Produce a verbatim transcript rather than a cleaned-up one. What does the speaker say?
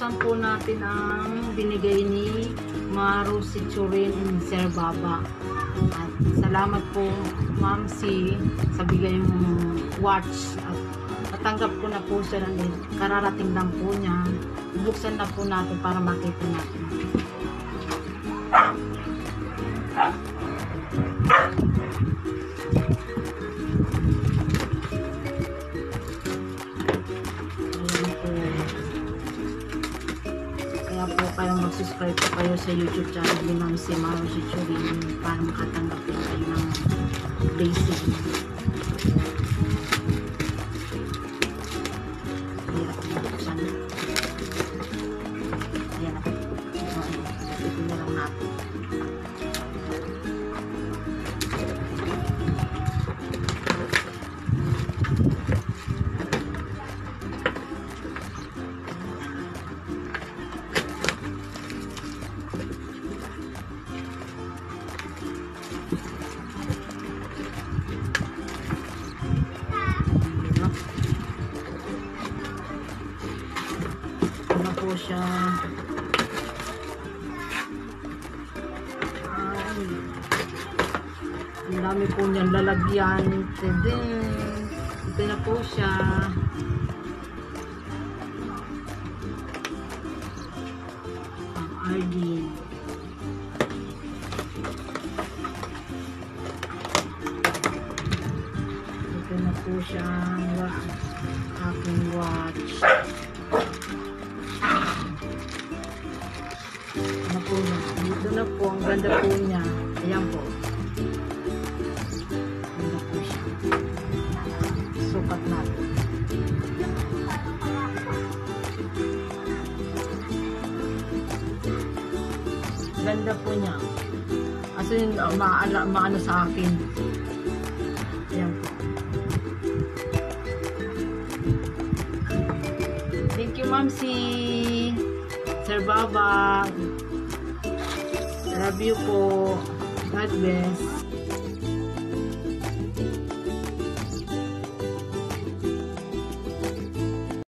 naman po natin ang binigay ni Maru Sitsurin and Sir Baba. At salamat po, Ma'am C, sa bigay mong watch. At natanggap ko na po siya ng kararating lang po niya. Buksan na po natin para makita natin. Kaya po kayo mag-subscribe po kayo sa YouTube channel ni Ma'am C, Maru Sitsurin, para makatanggap po kayo ng basic. Hirap na buksan. Ayan na po. Ito na lang natin. Ano po siya? Ay, ang dami po niyang lalagyan. Ito na po siya. Ang Ardi. Ito na po siya ang aking watch. Ano po na? Dito na po. Ang ganda po niya. Ayan po. Ganda po siya. Sukat natin. Ganda po niya. As in, uh, maala, maano sa akin. Ayan po. Thank you, Ma'am C. Sir Baba. Love you po. God bless.